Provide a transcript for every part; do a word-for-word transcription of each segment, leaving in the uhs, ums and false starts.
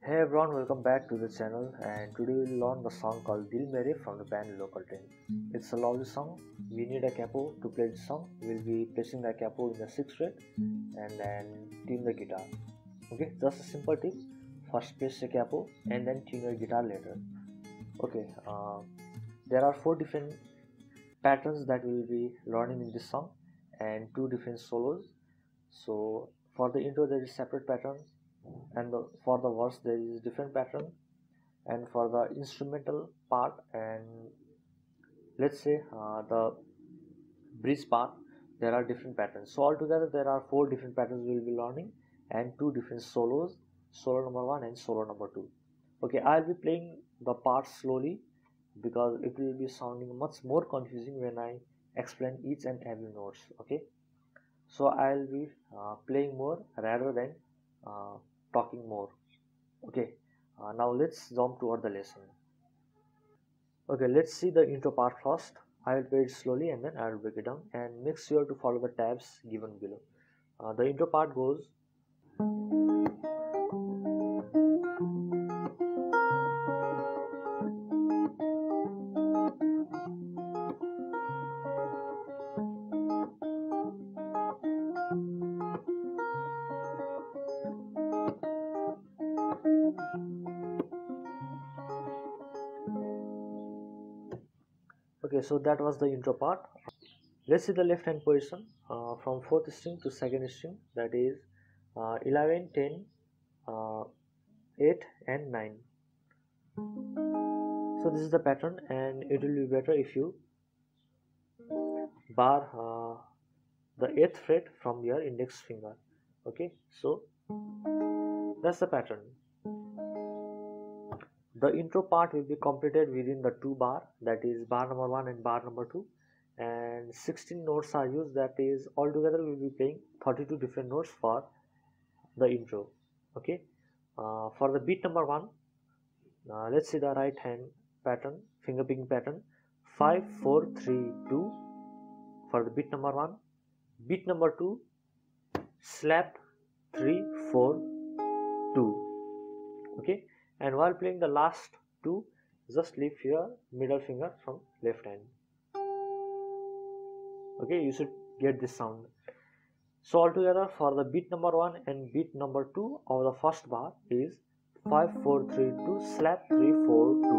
Hey everyone, welcome back to the channel, and today we'll learn the song called Dil Mere from the band Local Train. It's a lovely song. We need a capo to play the song. We'll be placing the capo in the sixth fret and then tune the guitar. Okay, just a simple tip. First place the capo and then tune your guitar later. Okay, uh, there are four different patterns that we'll be learning in this song and two different solos. So for the intro there is separate pattern, and the, for the verse there is different pattern, and for the instrumental part and let's say uh, the bridge part there are different patterns. So altogether there are four different patterns we will be learning and two different solos, solo number one and solo number two. Okay, I'll be playing the parts slowly because it will be sounding much more confusing when I explain each and every notes. Okay, so I'll be uh, playing more rather than uh, talking more. Okay, uh, now let's jump toward the lesson. Okay, let's see the intro part first. I will play it slowly and then I will break it down, and make sure to follow the tabs given below. Uh, the intro part goes. Okay, so that was the intro part. Let's see the left hand position uh, from fourth string to second string, that is uh, eleven, ten, uh, eight and nine. So this is the pattern, and it will be better if you bar uh, the eighth fret from your index finger. Okay, so that's the pattern. The intro part will be completed within the two bar, that is bar number one and bar number two, and sixteen notes are used, that is altogether we will be playing thirty-two different notes for the intro. Okay, uh, for the beat number one, uh, let's see the right hand pattern, finger picking pattern, five four three two for the beat number one. Beat number two, slap three four two. Okay, and while playing the last two, just lift your middle finger from left hand. Okay, you should get this sound. So altogether for the beat number one and beat number two of the first bar is five four three two slap three four two.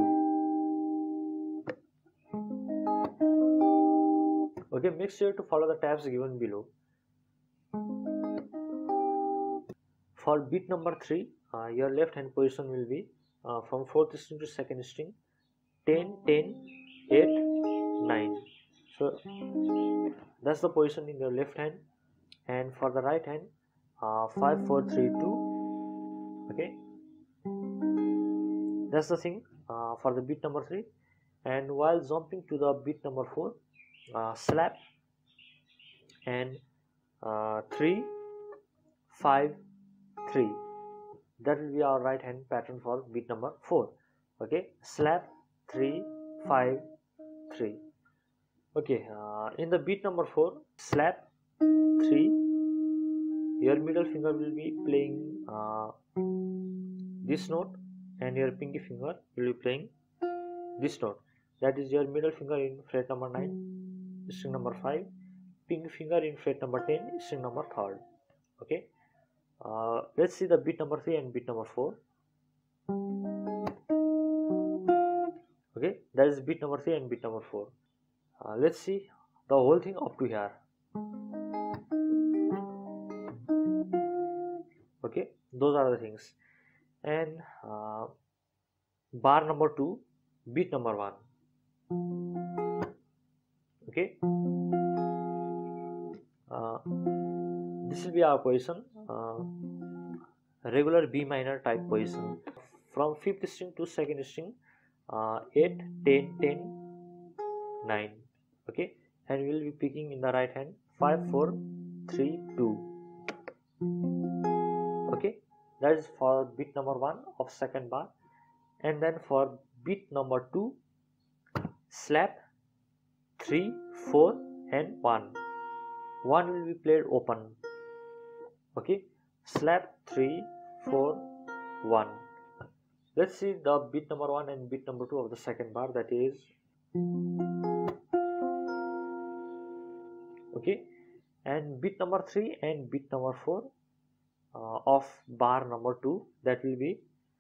Okay, make sure to follow the tabs given below. For beat number three, uh, your left hand position will be uh, from fourth string to second string, ten, ten, eight, nine. So that's the position in your left hand, and for the right hand, uh, five four three two. Okay, that's the thing uh, for the beat number three. And while jumping to the beat number four, uh, slap and uh, three five three. That will be our right hand pattern for beat number four. Okay, slap three five three. Okay, uh, in the beat number four, slap three, your middle finger will be playing uh, this note, and your pinky finger will be playing this note, that is your middle finger in fret number nine, string number five, pinky finger in fret number ten, string number third. Okay, uh, let's see the beat number three and beat number four. Okay, that is beat number three and beat number four. Uh, let's see the whole thing up to here. Okay, those are the things. And uh, bar number two, beat number one. Okay, uh, this will be our position, uh, regular B minor type position, from fifth string to second string, uh, eight, ten, ten, nine. Okay, and we will be picking in the right hand five four three two. Okay, that is for beat number one of second bar. And then for beat number two, slap three four and one. One will be played open. Okay, slap three four one. Let's see the beat number one and beat number two of the second bar, that is okay, and beat number three and beat number four uh, of bar number two, that will be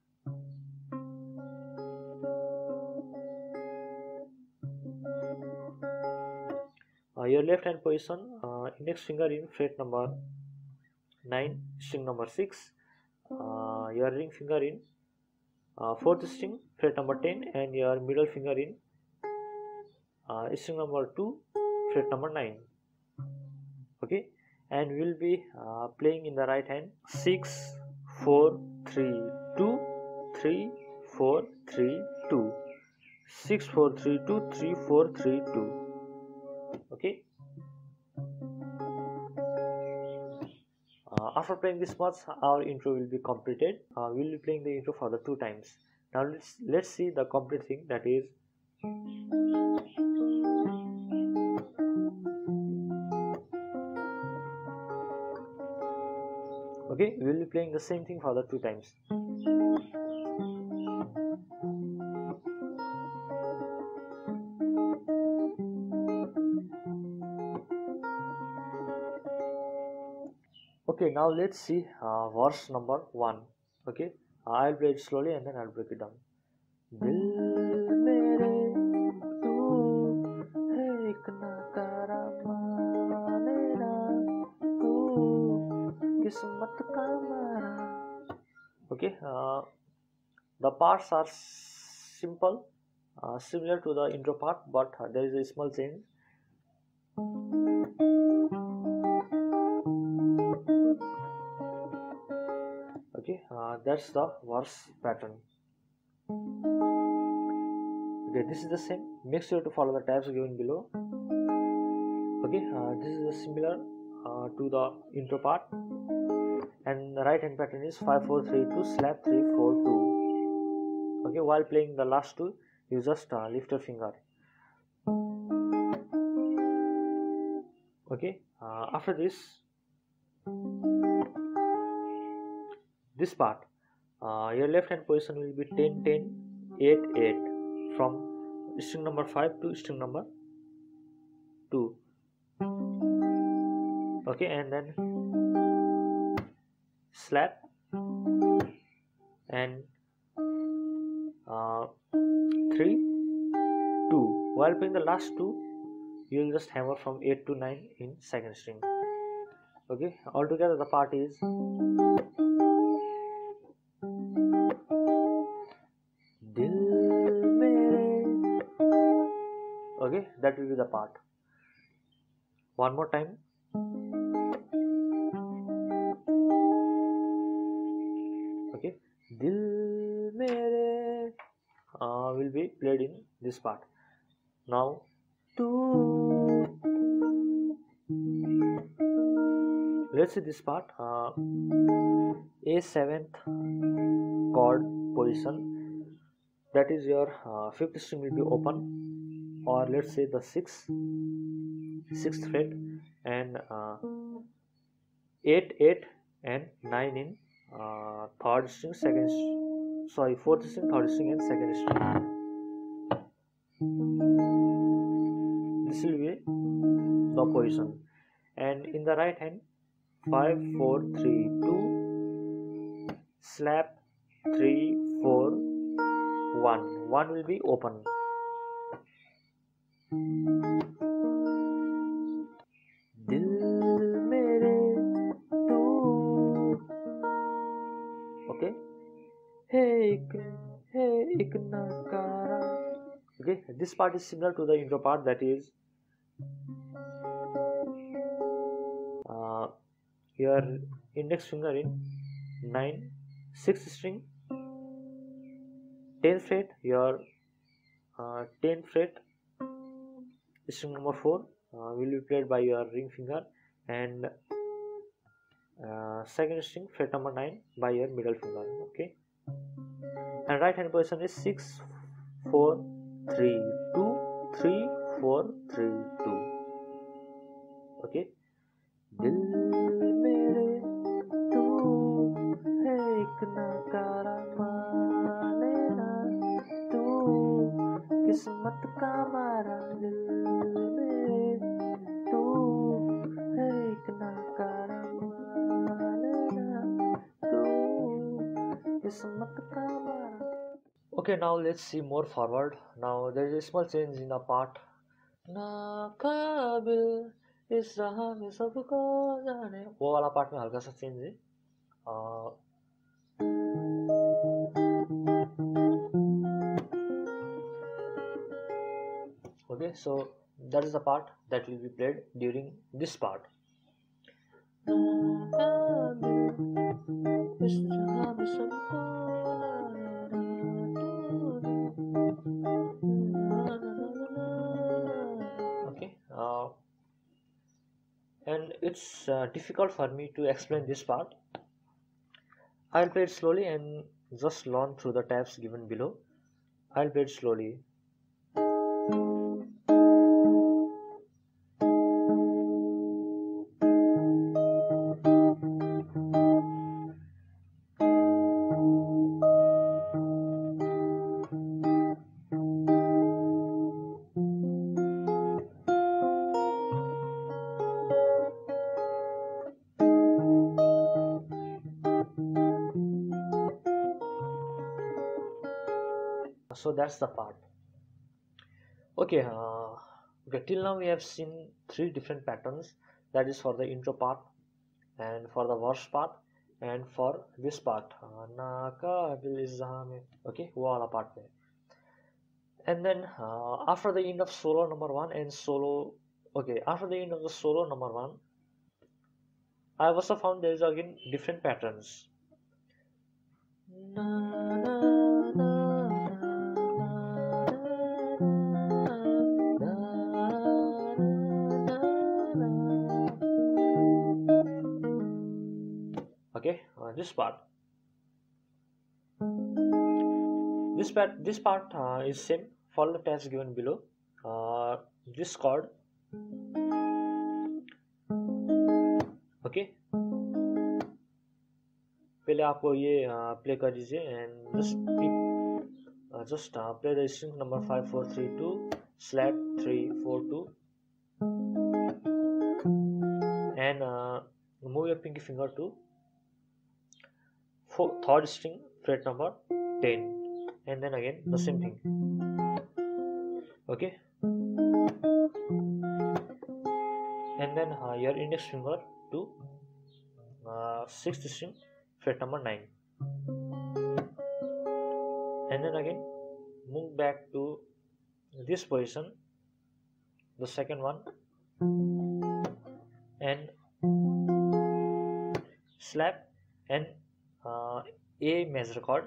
uh, your left hand position, uh, index finger in fret number nine, string number six, uh, your ring finger in uh, fourth string, fret number ten, and your middle finger in uh, string number two, fret number nine. Okay, and we'll be uh, playing in the right hand six, four, three, two, three, four, three, two, six, four, three, two, three, four, three, two. Okay. Uh, after playing this much, our intro will be completed. Uh, we'll be playing the intro for the two times. Now let's let's see the complete thing, that is okay. We'll be playing the same thing for the two times. Okay, now let's see uh, verse number one. Okay, I'll play it slowly and then I'll break it down. Dil mere tu hai ek nakara manera, tu kismat ka mara. Okay, uh, the parts are simple, uh, similar to the intro part, but uh, there is a small change. Okay, uh, that's the verse pattern. Okay, this is the same. Make sure to follow the tabs given below. Okay, uh, this is similar uh, to the intro part, and the right hand pattern is five four three two slap three four two. Okay, while playing the last two, you just uh, lift your finger. Okay, uh, after this. This part, uh, your left hand position will be ten ten eight eight from string number five to string number two. Okay, and then slap and uh, three two. While playing the last two, you will just hammer from eight to nine in second string. Okay, altogether the part is okay, that will be the part. One more time. Okay, Dil Mere uh, will be played in this part. Now, two. Let's see this part. Uh, A seventh chord position, that is your uh, fifth string will be open, or let's say the sixth sixth fret, and uh, eight eight and nine in uh, third string, second string, sorry fourth string, third string, and second string. This will be the position, and in the right hand, five four three two slap three four one. One will be open. Dil mere tu. Okay. Hey, hey, ek nakara. Okay, this part is similar to the intro part, that is uh, your index finger in nine, sixth string, tenth fret, your uh, tenth fret, string number four uh, will be played by your ring finger, and uh, second string, fret number nine, by your middle finger. Okay, and right hand position is six four three two three four three two. Okay, Dil mere tu hai ek nakara mane किस्मत का मारा दिल मेरे तू है एक नकारा मारना तू किस्मत का मारा. Okay, now let's see more forward. Now there is a small change in the part. ना काबिल इस राह में सबको जाने, वो वाला पार्ट में हल्का सा चेंज है. uh, okay, so that is the part that will be played during this part. Okay, uh, and it's uh, difficult for me to explain this part. I'll play it slowly and just learn through the tabs given below. I'll play it slowly. So that's the part. Okay, uh, okay, till now we have seen three different patterns, that is for the intro part and for the verse part and for this part. Okay, वो वाला part में. And then uh, after the end of solo number one and solo, okay, after the end of the solo number one, I also found there is again different patterns. Okay, uh, this part. This part, this part uh, is same. Follow the tabs given below. Uh, this chord. Okay. पहले आपको ये play कर दीजिए and just pick, uh, just uh, play the string number five four three two slash three four two and uh, move your pinky finger to four, third string fret number ten and then again the same thing. Okay, and then uh, your index finger to uh, sixth string fret number nine and then again move back to this position, the second one, and slap and uh, A major chord.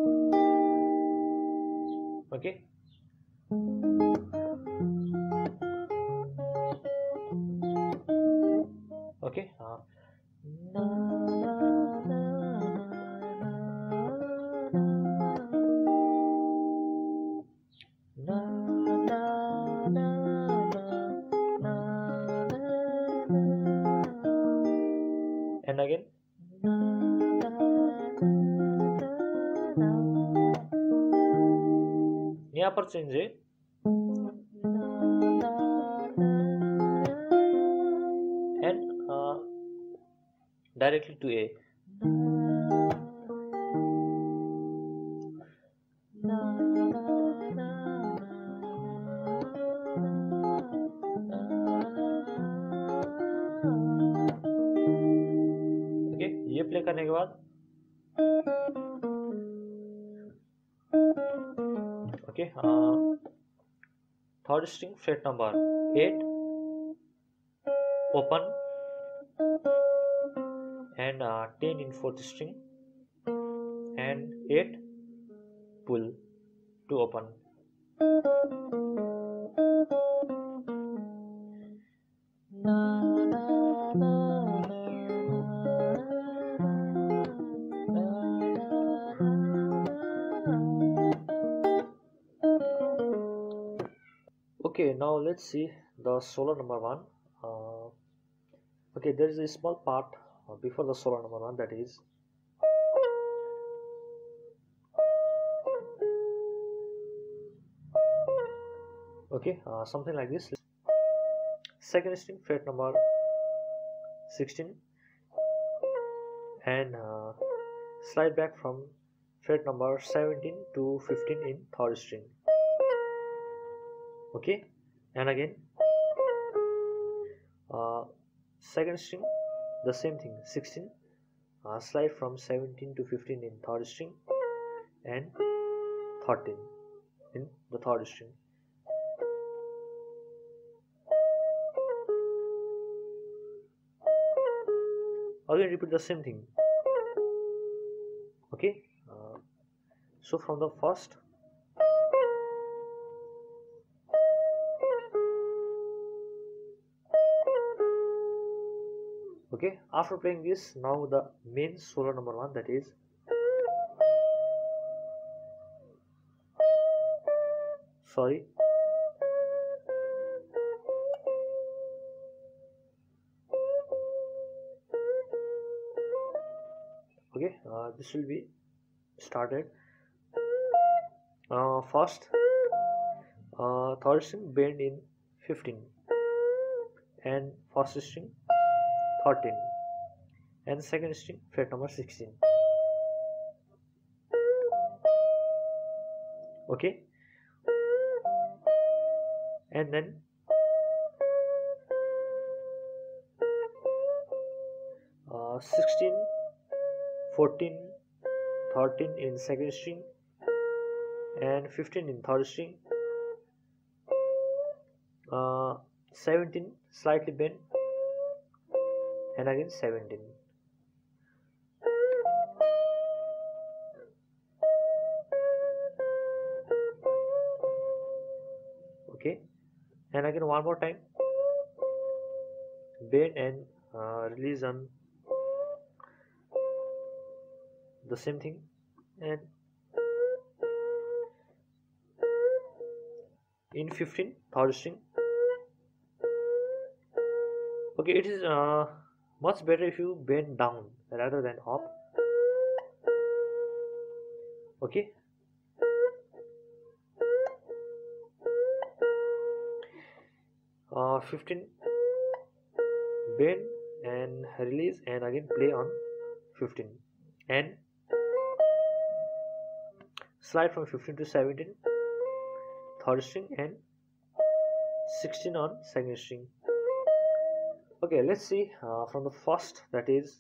Okay, okay, uh, and again यहाँ पर change है and uh, directly to A. Okay, ये play करने के बाद okay, uh, third string fret number eight open and uh, ten in fourth string and eight pull to open. Okay, now let's see the solo number one. Uh, okay, there is a small part uh, before the solo number one, that is Okay, uh, something like this. Second string fret number sixteen, and uh, slide back from fret number seventeen to fifteen in third string. Okay, and again uh, second string, the same thing, sixteen, uh, slide from seventeen to fifteen in third string, and thirteen in the third string. Again repeat the same thing. Okay, uh, so from the first, okay, after playing this, now the main solo number one, that is sorry okay, uh, this will be started. Uh, first uh, third string bend in fifteen, and first string thirteen, and second string fret number sixteen. Okay, and then uh, sixteen, fourteen, thirteen in second string, and fifteen in third string, uh, seventeen slightly bent, and again seventeen. Okay, and again one more time, bend and uh, release on the same thing, and in fifteen third string. Okay, it is uh, much better if you bend down rather than up. Okay, uh, fifteen bend and release, and again play on fifteen, and slide from fifteen to seventeen third string, and sixteen on second string. Okay, let's see uh, from the first, that is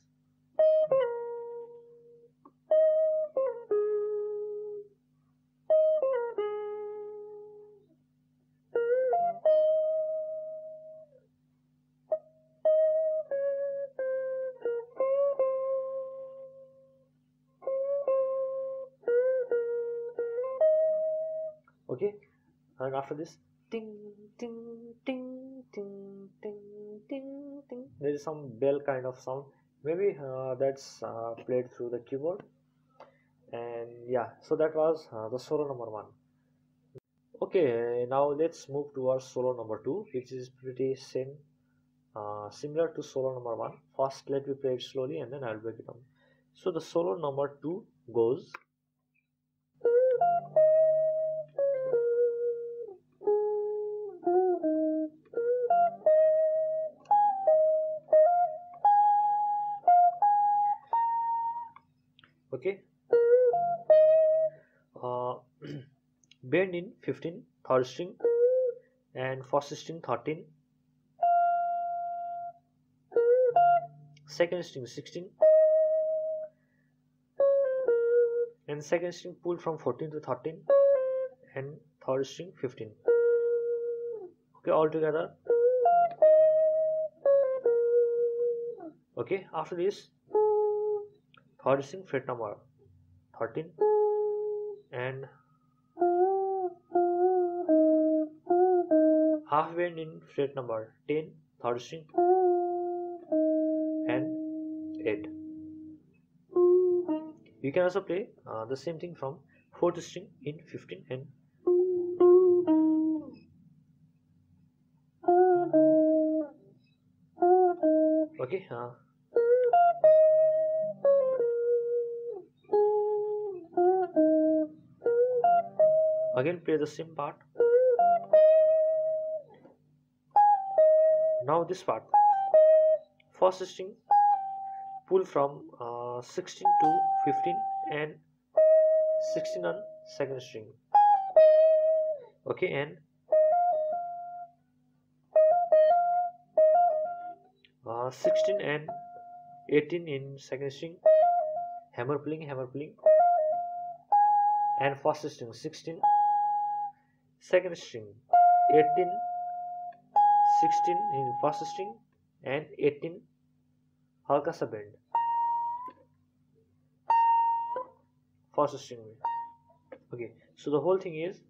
okay, and after this, ting ting ting ting ting ting ting, there is some bell kind of sound, maybe uh, that's uh, played through the keyboard. And yeah, so that was uh, the solo number one. Okay, now let's move to our solo number two, which is pretty same uh, similar to solo number one. First let me play it slowly, and then I'll break it down. So the solo number two goes, okay, uh, bend in fifteen third string, and first string thirteen, second string sixteen, and second string pull from fourteen to thirteen, and third string fifteen. Okay, all together. Okay, after this, third string fret number thirteen, and half bend in fret number ten third string, and eight. You can also play uh, the same thing from fourth string in fifteen, and okay, uh, again play the same part. Now this part, first string pull from uh, sixteen to fifteen and sixteen on second string. Okay, and uh, sixteen and eighteen in second string, hammer pulling, hammer pulling, and first string sixteen, second string eighteen, sixteen in first string and eighteen हल्का सा bend first string में. Okay, so the whole thing is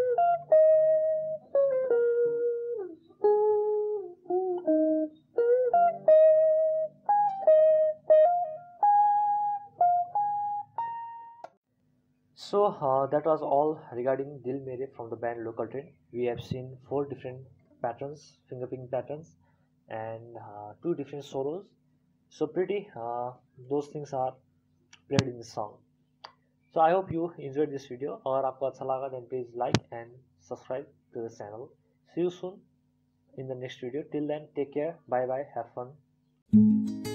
so uh, that was all regarding Dil Mere from the band Local Train. We have seen four different patterns, finger picking patterns, and uh, two different solos. So pretty, uh, those things are played in the song. So I hope you enjoyed this video. और आपको अच्छा लगा then please like and subscribe to the channel. See you soon in the next video. Till then, take care. Bye bye. Have fun.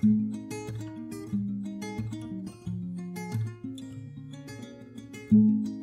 Thank you.